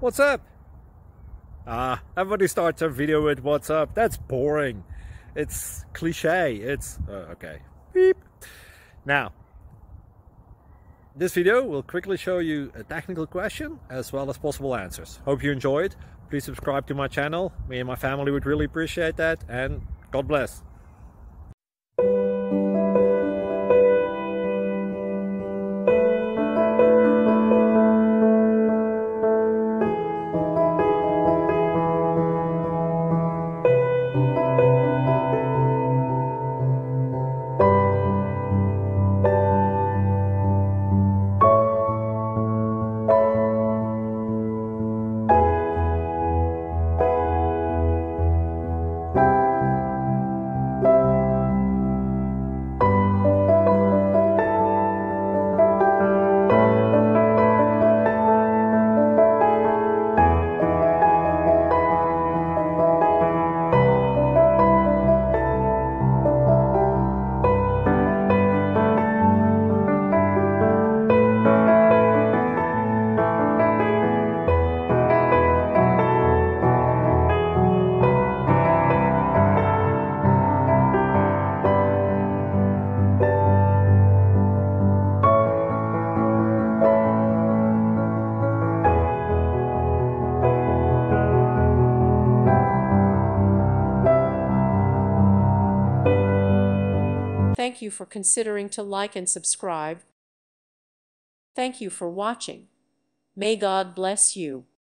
What's up? Everybody starts a video with what's up. That's boring. It's cliche. It's okay. Beep. Now, this video will quickly show you a technical question as well as possible answers. Hope you enjoyed. Please subscribe to my channel. Me and my family would really appreciate that, and God bless. Thank you for considering to like and subscribe. Thank you for watching. May God bless you.